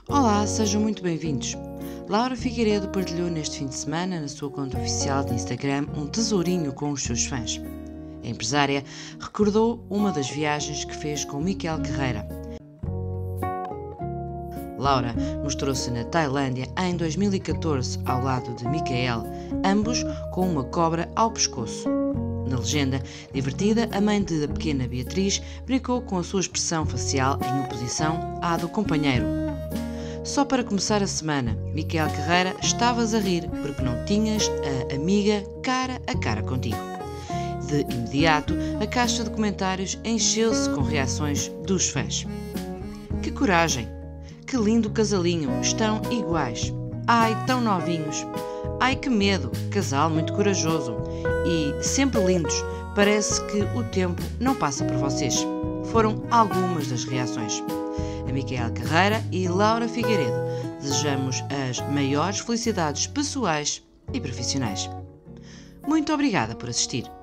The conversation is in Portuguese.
Olá, sejam muito bem-vindos. Laura Figueiredo partilhou neste fim de semana, na sua conta oficial de Instagram, um tesourinho com os seus fãs. A empresária recordou uma das viagens que fez com Miquel Carreira. Laura mostrou-se na Tailândia em 2014 ao lado de Micael, ambos com uma cobra ao pescoço. Na legenda, divertida, a mãe da pequena Beatriz brincou com a sua expressão facial em oposição à do companheiro. Só para começar a semana, Miquel Carreira, estavas a rir porque não tinhas a amiga cara a cara contigo. De imediato, a caixa de comentários encheu-se com reações dos fãs. Que coragem! Que lindo casalinho! Estão iguais! Ai, tão novinhos! Ai, que medo! Casal muito corajoso! E sempre lindos! Parece que o tempo não passa por vocês. Foram algumas das reações. A Miquel Carreira e Laura Figueiredo desejamos as maiores felicidades pessoais e profissionais. Muito obrigada por assistir.